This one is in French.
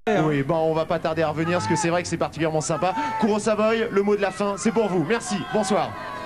Oui, bon, on va pas tarder à revenir parce que c'est vrai que c'est particulièrement sympa. Kuro Savoy, le mot de la fin, c'est pour vous. Merci, bonsoir.